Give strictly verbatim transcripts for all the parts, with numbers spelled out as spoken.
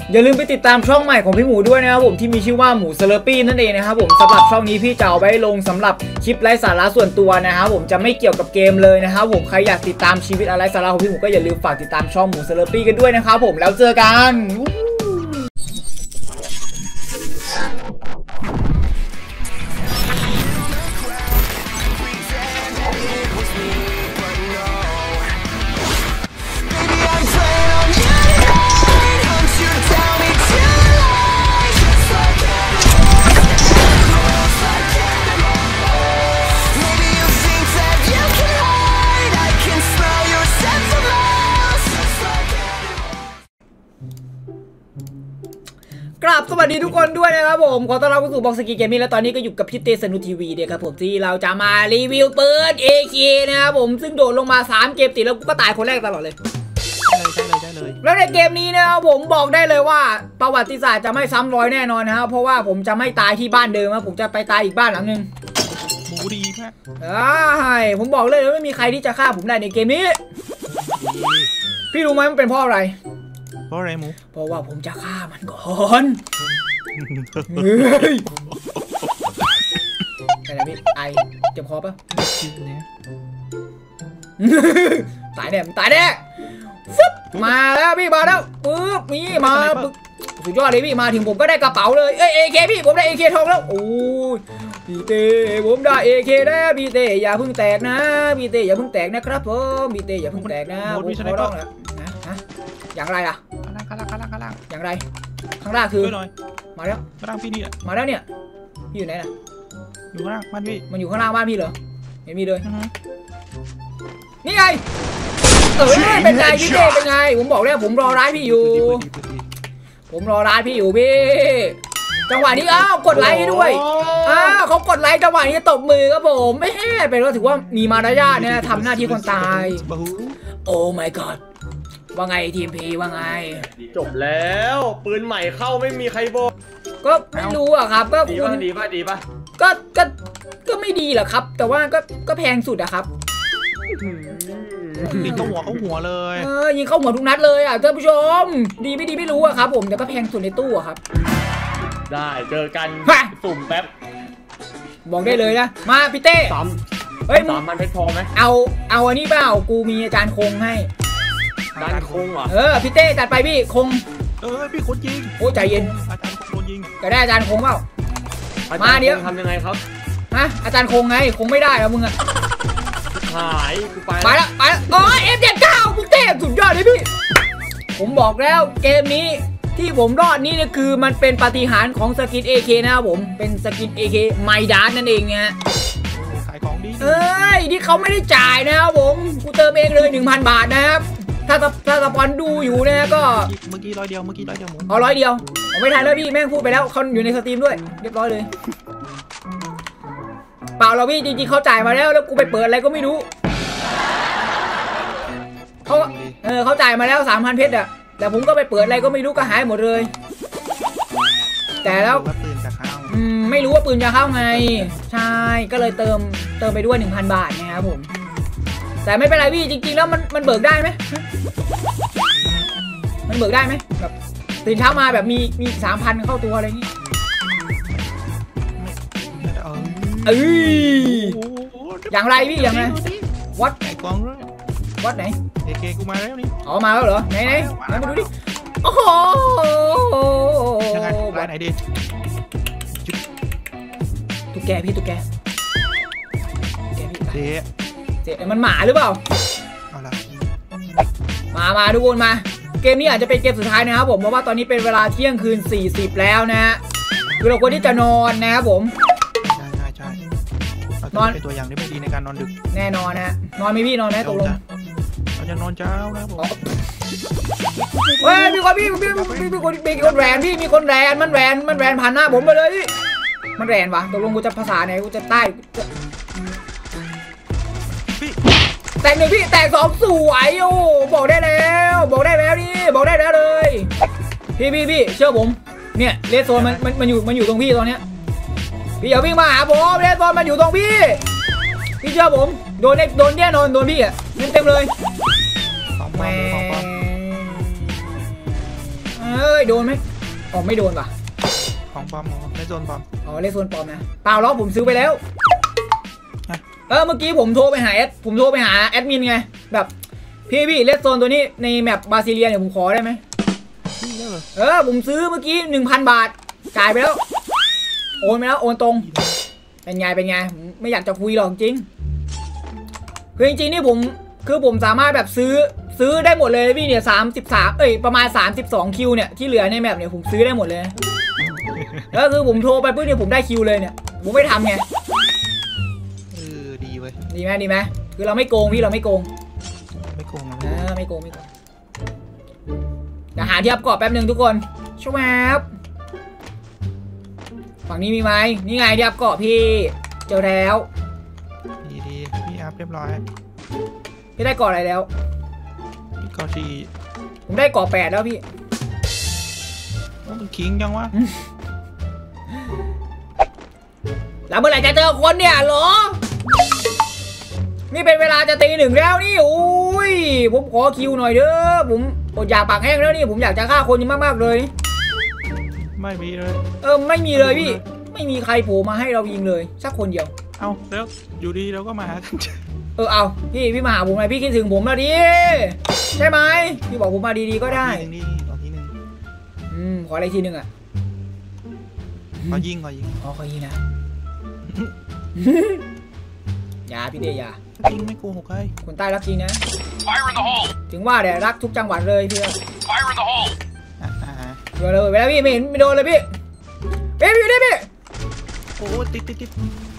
อย่าลืมไปติดตามช่องใหม่ของพี่หมูด้วยนะครับผมที่มีชื่อว่าหมูเซเลปี้นั่นเองนะครับผมสำหรับช่องนี้พี่จะเอาไว้ลงสำหรับคลิปไร้สาระส่วนตัวนะครับผมจะไม่เกี่ยวกับเกมเลยนะครับผมใครอยากติดตามชีวิตอะไรสาระของพี่หมูก็อย่าลืมฝากติดตามช่องหมูเซเลปี้กันด้วยนะครับผมแล้วเจอกันกราบสวัสดีทุกคนด้วยนะครับผมขอต้อนรับเข้าสู่บ็อกซ์กีเกมมิ่งและตอนนี้ก็อยู่กับพี่เตสนุทีวีเนี่ยครับผมที่เราจะมารีวิวปืน เอ เค นะครับผมซึ่งโดดลงมาสามเกมติดแล้วก็ตายคนแรกตลอดเลยใช่เลยใช่เลยใช่เลยแล้วในเกมนี้นะครับผมบอกได้เลยว่าประวัติศาสตร์จะไม่ซ้ำรอยแน่นอนนะครับเพราะว่าผมจะไม่ตายที่บ้านเดิมครับผมจะไปตายอีกบ้านหลังนึงหมูดีมากใช่ผมบอกเลยว่าไม่มีใครที่จะฆ่าผมได้ในเกมนี้พี่รู้ไหมมันเป็นเพราะอะไรเพราะอะไรหมูเพราะว่าผมจะฆ่ามันก่อนเฮ้ยอะไรพี่ไอเจ็บคอปะตายแน่ตายแน่ฟึบมาแล้วพี่มาแล้วปึ๊บนี่มาสุดยอดเลยพี่มาถึงผมก็ได้กระเป๋าเลยเอ้ยเอเคพี่ผมได้เอเคทองแล้วโอ้ยพี่เต้ผมได้เอเคแล้วพี่เต้อย่าเพิ่งแตกนะพี่เต้อย่าเพิ่งแตกนะครับผมพี่เต้อย่าเพิ่งแตกนะผมขอร้องแล้วนะฮะอย่างไรอะข้างล่างข้างล่างข้างล่างอย่างไรข้างล่างคือมาแล้วข้างล่างพี่นี่มาแล้วเนี่ยพี่อยู่ไหนน่ะอยู่ข้างล่างบ้านพี่มันอยู่ข้างล่างบ้านพี่เหรอไม่มีเลยนี่ไงเออเป็นไงพี่เต้เป็นไงผมบอกแล้วผมรอร้ายพี่อยู่ผมรอร้ายพี่อยู่พี่จังหวะนี้อ้าวกดไลค์ให้ด้วยอ้าวเขากดไลค์จังหวะนี้ตบมือครับผมไม่เป็นว่าถือว่ามีมารยาทเนี่ยทำหน้าที่คนตายโอ้ my godว่าไงทีมพีว่าไงจบแล้วปืนใหม่เข้าไม่มีใครบอกก็ไม่รู้อะครับก็ดีป่ะดีป่ะดีป่ะก็ก็ก็ไม่ดีหรอกครับแต่ว่าก็ก็แพงสุดอะครับยิงเข้าหัวเข้าหัวเลยเออยิงเข้าหัวทุกนัดเลยอะท่านผู้ชมดีไม่ดีไม่รู้อะครับผมแต่ก็แพงสุดในตู้อะครับได้เจอกันสุ่มแป๊บบอกได้เลยนะมาพี่เต้สามเฮ้ยสามมันเพชรพอไหมเอาเอาอันนี้เปล่ากูมีอาจารย์คงให้อาจารย์คงเหรอเออพี่เต้จัดไปพี่คงเออพี่คนยิงโอ้ใจเย็นอาจารย์คงยิงก็ได้อาจารย์คงเปล่ามาเดี๋ยวทำยังไงครับฮะอาจารย์คงไงคงไม่ได้แล้วมึงอะหายกูไปไปแล้วไปแล้วอ๋อเอฟเจ็ดเก้าพี่เต้สุดยอดเลยพี่ผมบอกแล้วเกมนี้ที่ผมรอดนี่คือมันเป็นปาฏิหาริย์ของสกิน เอ เค นะครับผมเป็นสกิน เอ เค ไมดานนั่นเองไงขายของดีเอ้ยที่เขาไม่ได้จ่ายนะครับผมกูเติมเองเลย หนึ่งพัน บาทนะครับถ้าถ้าสปอนดูอยู่นะก็เมื่อกี้ร้อยเดียวเมื่อกี้ร้อยเดียวหมูเอาร้อยเดียวผมไม่ทันแล้วพี่แม่งพูดไปแล้วเขาอยู่ในสตรีมด้วยเรียบร้อยเลยเปล่าเราพี่จริงๆเขาจ่ายมาแล้วแล้วกูไปเปิดอะไรก็ไม่รู้เขาเออเขาจ่ายมาแล้ว สามพัน เพชรอะแต่ผมก็ไปเปิดอะไรก็ไม่รู้ก็หายหมดเลยแต่แล้วปืนจะเข้าอืมไม่รู้ว่าปืนจะเข้าไงใช่ก็เลยเติมเติมไปด้วย หนึ่งพัน บาทนะครับผมแต่ไม่เป็นไรพี่จริงๆแล้วมันมันเบิกได้ไหมมันเบิกได้ไหมแบบตื่นเช้ามาแบบมีมีสามพันเข้าตัวอะไรอย่างนี้เอ้ยอย่างไรพี่อย่างไรวัดไหนกองด้วยวัดไหนเอเคกูมาแล้วนี่อ๋อมาแล้วเหรอไหนไหนไหนมาดูดิโอ้โหยังไงร้านไหนดีตุ๊กแกพี่ตุ๊กแกเจ๊เจ๊มันหมาหรือเปล่าเอาละมามาทุกคนมาเกมนี้อาจจะเป็นเกมสุดท้ายนะครับผมเพราะว่าตอนนี้เป็นเวลาเที่ยงคืนสี่สิบแล้วนะฮะคือเราควรที่จะนอนนะครับผมใช่ใช่ใช่นอนเป็นตัวอย่างที่ไม่ดีในการนอนดึกแน่นอนนะนอนไหมพี่นอนไหมตกลงเราจะนอนเช้านะผมเฮ้ยมีคนพี่พี่มีคนมีคนแรนพี่มีคนแรนมันแรนมันแรนผ่านหน้าผมไปเลยมันแรนวะตกลงกูจะภาษาไหนกูจะใต้แตกหนึ่งพี่แตกสองสวยโอ้บอกได้แล้วบอกได้แล้วนี่บอกได้แล้วเลยพี่พี่พี่เชื่อผมเนี่ยเลสโซนมันมันมันอยู่มันอยู่ตรงพี่ตอนเนี้ยพี่อย่าวิ่งมาหาผมเลสโซนมันอยู่ตรงพี่พี่เชื่อผมโดนโดนแน่นอนโดนพี่อ่ะเต็มเต็มเลยแม่เออ้ยโดนไหมอ๋อไม่โดนป่ะของปลอมในโซนปลอมอ๋อเล่นโซนปลอมนะเปล่าล้อผมซื้อไปแล้วเออเมื่อกี้ผมโทรไปหาแอดผมโทรไปหาแอดมินไงแบบพี่พี่เล่นโซนตัวนี้ในแมปบาซิเลียเนี่ยผมขอได้ไหมเออผมซื้อเมื่อกี้หนึ่งพันบาทจ่ายไปแล้วโอนไปแล้วโอนตรงเป็นไงเป็นไงไม่อยากจะคุยหรอกจริงคือจริงๆนี่ผมคือผมสามารถแบบซื้อซื้อได้หมดเลยพี่เนี่ยสามสิบสามเอ้ยประมาณสามสิบสองคิวเนี่ยที่เหลือในแมปเนี่ยผมซื้อได้หมดเลยแล้วคือผมโทรไปปุ๊บเนี่ยผมได้คิวเลยเนี่ยผมไม่ทำไงเออดีเว้ยดีไหมดีไหมคือเราไม่โกงพี่เราไม่โกงไม่โกงนะเออไม่โกงไม่โกงเดี๋ยวหาที่อัพเกาะแป๊บนึงทุกคนช่วยแอปฝั่งนี้มีไหมนี่ไงที่อัพเกาะพี่เจอแล้วดีดีพี่อัพเรียบร้อยพี่ได้เกาะอะไรแล้วพี่เกาะสี่ผมได้เกาะแปดแล้วพี่ว่ามันคิงจังวะแล้วเมื่อไหร่จะเจอคนเนี่ยหรอนี่เป็นเวลาจะตีหนึ่งแล้วนี่อุ้ยผมขอคิวหน่อยเด้อผมอดอยากปากแห้งแล้วนี่ผมอยากจะฆ่าคนมากมากเลยไม่มีเลยเออไม่มีเลยพี่ไม่มีใครโผล่มาให้เรายิงเลยสักคนเดียวเอาแล้วอยู่ดีเราก็มาหากันเออเอาพี่พี่มาหาผมไหมพี่คิดถึงผมแล้วดิใช่ไหมพี่บอกผมมาดีๆก็ได้ทีนึงขอทีนึงอืมขออะไรทีนึงอ่ะขอยิงขอยิงอ๋อขอยิงนะอย่าพี่เดียอย่ายิงไม่โกหกใครคนใต้รักจริงนะถึงว่าเดี๋ยวรักทุกจังหวัดเลยพี่โดนเลยไปแล้วพี่ไม่เห็นไม่โดนเลยพี่เป๊ะอยู่ดิพี่โอ้ติดติดติด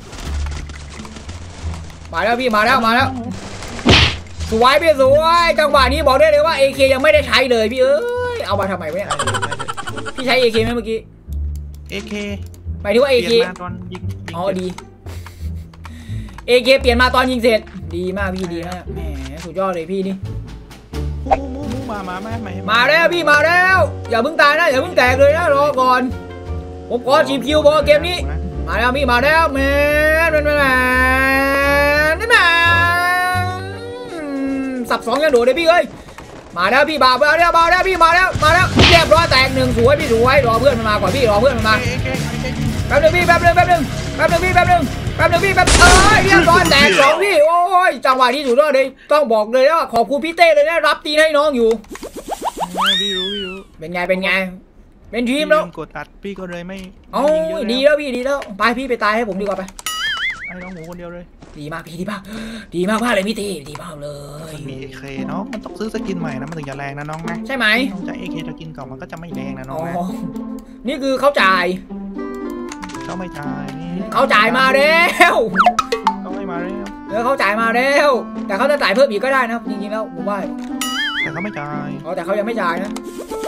มาแล้วพี่มาแล้วมาแล้วสวยพี่สวยจังหวะนี้บอกได้เลยว่า เอ เค ยังไม่ได้ใช้เลยพี่เอ้ยเอามาทำไมวะเนี่ยพี่ใช้ เอ เค ไหมเมื่อกี้เอ เคหมายถึงว่า เอ เค อ๋อดี เอ เค เปลี่ยนมาตอนยิงเสร็จดีมากพี่ดีมากแหมสุดยอดเลยพี่นี่มามามามามาแล้วพี่มาแล้วอย่าเพิ่งตายนะอย่าเพิ่งแตกเลยนะรอก่อนผมขอจีบคิวบอลเกมนี้มาแล้วพี่มาแล้วแมนแมนแมนนี่แมนสับสองยังโดดเลยพี่เอ้ยมาแล้วพี่บ่าวมาแล้วมาแล้วพี่มาแล้วมาแล้วเรียบร้อยแตกหนึ่งสวยพี่สวยรอเพื่อนมันมาก่อนพี่รอเพื่อนมันมาแป๊บนึงพี่แป๊บนึงแป๊บนึงแป๊บนึงพี่แป๊บนึงแป๊บนึงพี่แป๊บเอ้ยเรียบร้อยแตกสองพี่โอ้ยจังหวะที่สุดยอดเลยต้องบอกเลยว่าขอบคุณพี่เต้เลยนะรับตีนให้น้องอยู่พี่รู้พี่รู้เป็นไงเป็นไงเป็นทีมแล้วกดอัดพี่ก็เลยไม่โอ้ยดีแล้วพี่ดีแล้วไปพี่ไปตายให้ผมดีกว่าไปไอ้น้องหมูคนเดียวเลยดีมากพี่ดีมากดีมากมากเลยพี่ตีดีมากเลยมี เอ เค เนาะมันต้องซื้อสกินใหม่นะมันถึงจะแรงนะน้องนะใช่ไหมจะ เอ เค สกินเก่ามันก็จะไม่แรงนะน้องนะนี่คือเขาจ่ายเขาไม่จ่ายนี่เขาจ่ายมาแล้วเขาไม่มาแล้วเออเขาจ่ายมาแล้วแต่เขาจะจ่ายเพิ่มอีกก็ได้นะจริงๆแล้วผมว่าแต่เขาไม่จ่ายอ๋อแต่เขายังไม่จ่ายนะ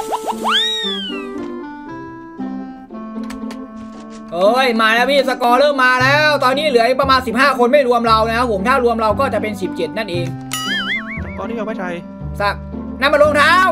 เอ้ยมาแล้วพี่สกอร์เริ่มมาแล้วตอนนี้เหลือประมาณสิบห้าคนไม่รวมเรานะครับผมถ้ารวมเราก็จะเป็นสิบเจ็ดนั่นเองสกอร์ที่เราไม่ใช่สักนั่นมาลงเท้า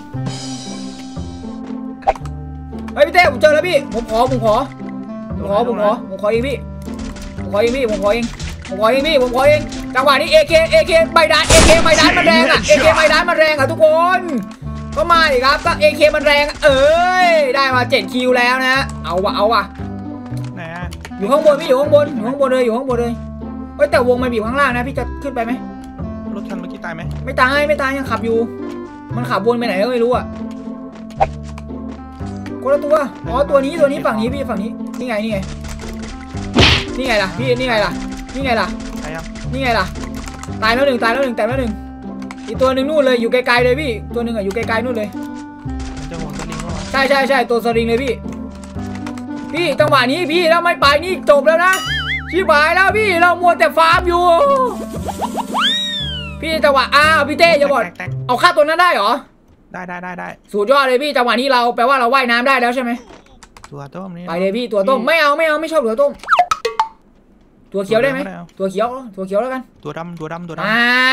เฮ้ยพี่เต้ผมเจอแล้วพี่ผมขอผมขอผมขอผมขอผมขอเองพี่ผมขอเองพี่ผมขอเองผมขอเองพี่ผมขอเองจังหวะนี้ เอ เค เอ เค ใบดาน เอ เค ใบดานมันแรงอ่ะ เอ เค ใบดานมันแรงอ่ะทุกคนก็มาอีกครับก็ เอ เค มันแรงเอ้ยได้มาเจ็ดคิวแล้วนะเอาวะเอาวะไหนอ่ะอยู่ข้างบนพี่อยู่ข้างบนอยู่ข้างบนเลยอยู่ข้างบนเลยเฮ้ยแต่วงมันบีบข้างล่างนะพี่จะขึ้นไปไหมรถคันเมื่อกี้ตายไหมไม่ตายไม่ตายยังขับอยู่มันขับวนไปไหนก็ไม่รู้อ่ะคนละตัวอ๋อตัวนี้ตัวนี้ฝั่งนี้พี่ฝั่งนี้นี่ไงนี่ไงนี่ไงล่ะพี่นี่ไงล่ะนี่ไงล่ะนี่ไงล่ะตายแล้วหนึ่งตายแล้วหนึ่งตายแล้วหนึ่งอีกตัวหนึ่งนู่นเลยอยู่ไกลๆเลยพี่ตัวหนึ่งอ่ะอยู่ไกลๆนู่นเลยใช่ใช่ใช่ตัวสลิงเลยพี่พี่จังหวะนี้พี่แล้วไม่ไปนี่จบแล้วนะชิบหายแล้วพี่เรามัวแต่ฟาร์มอยู่พี่จังหวะอ้าวพี่เต้อย่าบอกเอาฆ่าตัวนั้นได้เหรอได้ได้ได้ได้สุดยอดเลยพี่จังหวะนี้เราแปลว่าเราว่ายน้ำได้แล้วใช่ไหมตัวต้มนี่ไปเลยพี่ตัวต้มไม่เอาไม่เอาไม่ชอบตัวต้มตัวเขียวได้ไหมตัวเขียวตัวเขียวแล้วกันตัวดำตัวดำตัวดำไม่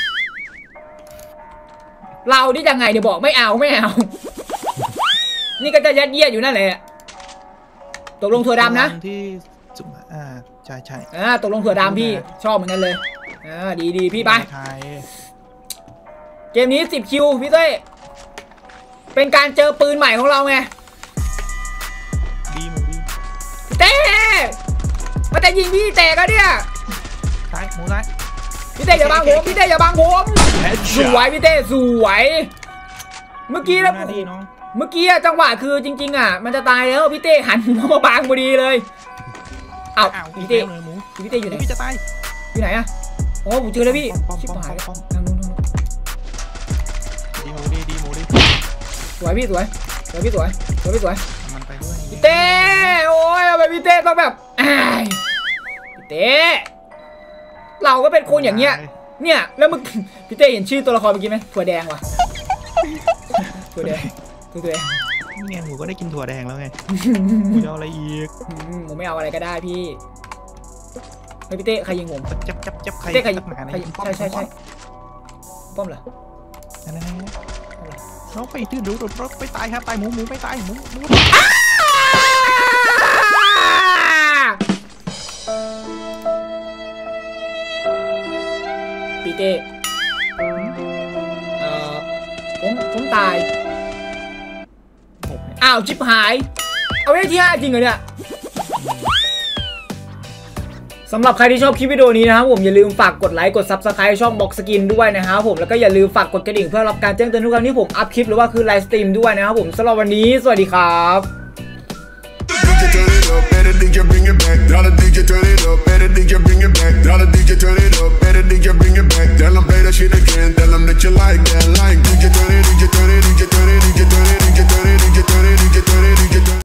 เรานี่ยังไงเดี๋ยวบอกไม่เอาไม่เอานี่ก็จะยัดเยียดอยู่นั่นแหละตกลงถั่วดำนะที่จุ่มอ่าใช่ใช่อ่าตกลงถั่วดำพี่ชอบเหมือนกันเลยอ่าดีดีพี่ไปเกมนี้สิบคิวพี่เต้เป็นการเจอปืนใหม่ของเราไงดีหมูดีเต้มาแต่ยิงพี่เต้ก็เนี่ยซ้ายหมูซ้ายพี่เต้อย่าบังผมพี่เต้อย่าบังผมสวยพี่เต้สวยเมื่อกี้นะหน้าที่น้องเมื่อกี้จังหวะคือจริงๆอ่ะมันจะตายแล้วพี่เต้หันหัวมาบังพอดีเลยอ้าวอ้าวพี่เต้เลยหมูพี่เต้อยู่ไหนพี่จะตายอยู่ไหนอะอ๋อผมเจอแล้วพี่ป้อมชิบป้อมหายแล้วป้อมทางนู้นทางนู้นดีหมูดีดีหมูดีสวยพี่สวยสวยพี่สวยสวยพี่สวยมันไปด้วยพี่เต้โอ้ยทำไมพี่เต้ต้องแบบอ้ายพี่เต้เราก็เป็นคนอย่างเงี้ยเนี่ยแล้วมึงพี่เต้เห็นชื่อตัวละครเมื่อกี้ไหมถั่วแดงว่ะถั่วแดงถั่วแดงนี่ไงหมูก็ได้กินถั่วแดงแล้วไงหมูจะเอาอะไรอีกอืมผมไม่เอาอะไรก็ได้พี่เฮ้ยพี่เต้ใครยิงผมจับจับจับใครพี่เต้ใครยิงหาใครยิงใช่ใช่ใช่ป้อมเหรอนั่นนั่นเราไปตื้นดูรถไปตายครับตายหมูหมูไปตายหมูหมูพี่เต้เอ่อผมผมตายอ้าวชิบหายเอาไว้ที่ห้าจริงเหรอเนี่ยสำหรับใครที่ชอบคลิปวิดีโอนี้นะครับผมอย่าลืมฝากกดไลค์กด ซับสไครบ์ ช่องบ็อกสกินด้วยนะครับผมแล้วก็อย่าลืมฝากกดกระดิ่งเพื่อรับการแจ้งเตือนทุกครั้งที่ผมอัพคลิปหรือว่าคือไลฟ์สตรีมด้วยนะครับผมสำหรับวันนี้สวัสดีครับ